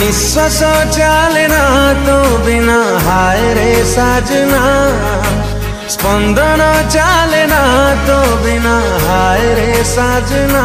निश्वास चले ना तो बिना हाय रे साजना, स्पंदन चले ना तो बिना हाय रे साजना।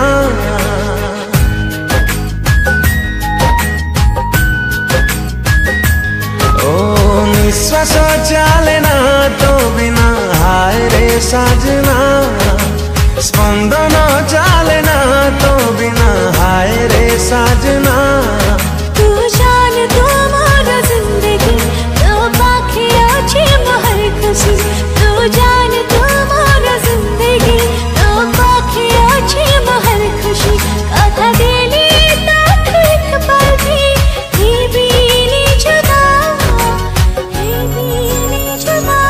ओ निश्वास चले ना तो बिना हाय रे साजना, स्पंदन चले ना तो बिना हाय रे साजना। तू जान तू मोरा जिंदगी, तो बाकी अच्छी महर खुशी। तू जान तू मोरा जिंदगी, तो बाकी अच्छी महर खुशी। कथा दिली तो एक पल भी नहीं जुदा, नहीं जुदा।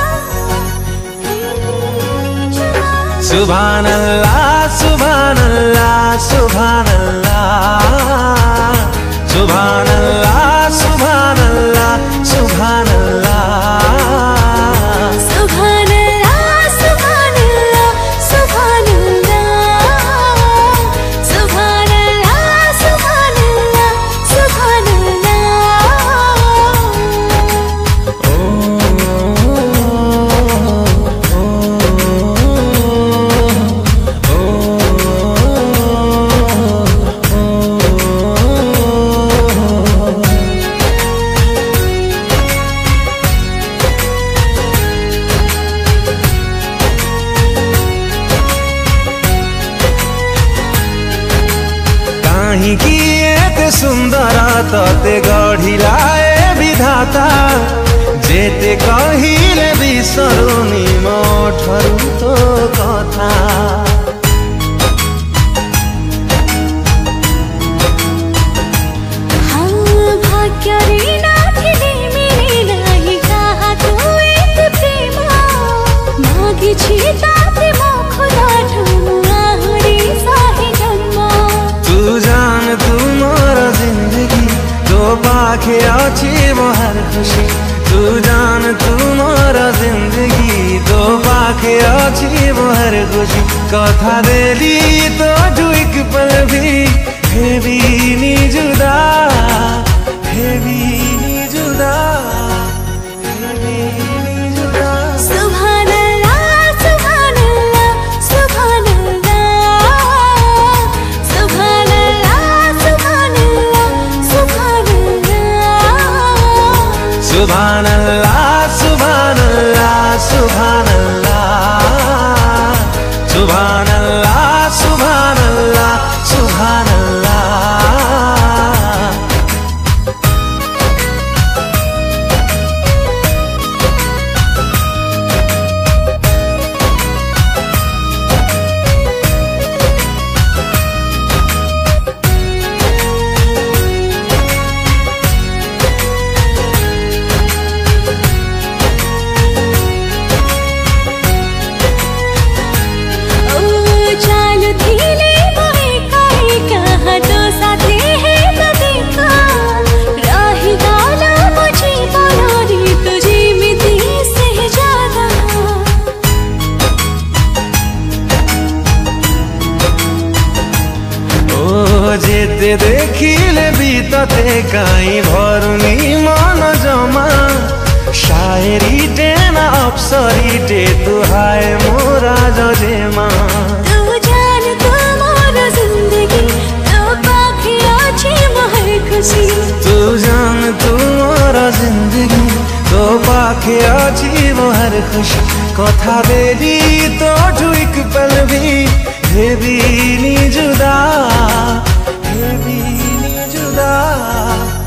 सुभान अल्लाह सुभान अल्लाह सुभान अल्लाह, सुभान अल्लाह सुभान अल्लाह सुभान अल्लाह, सुभान अल्लाह सुभान अल्लाह सुभान अल्लाह, सुभान अल्लाह सुभान अल्लाह सुभान काहींकि एते सुंदर तते गढ़िलाए विधाता, जेते कहिले बिसरुनी मोठरू तो कथा। भाग्य रे ना थिले मेरे नाही कहा तू एक प्रेम मागी छिता प्रेम खुदा ठुआ हरी साही जन्म। तू जान तू मोरा जिंदगी, तो पाखे अच्छी मोहर खुशी। तू जान तू मोरा जिंदगी, तो पाखे अच्छी मोहर खुशी। कथा देली तो जुइक पल भी हेवी नी जुदा, हेवी नी जुदा, हेवी नी जुदा। सुभान अल्लाह सुभान अल्लाह सुभान अल्लाह, सुभान अल्लाह सुभान अल्लाह सुभान अल्लाह, सुभान अल्लाह सुभान अल्लाह सुभान अल्लाह, सुभान अल्लाह सुभान अल्लाह सुभान अल्लाह। चाल धीले मोहे काहे कहा तो साथे है तो देखा, राही गाला मुझे बनोरी तुझे मिती से ज्यादा। ओ जेते देखिले बीतते काई भरुनी मन जमा, शायरी टेना अप्सरी टे तू हाय मोरा जजेमा। तू जान तू मोरा जिंदगी, तो बाकी अच्छी महर खुशी। तू जान तू मोरा जिंदगी, तो पाखे अच्छी मोहर खुशी। कथा बेली तो जुइक पल भी हेवी नी जुदा, हेवी नी जुदा।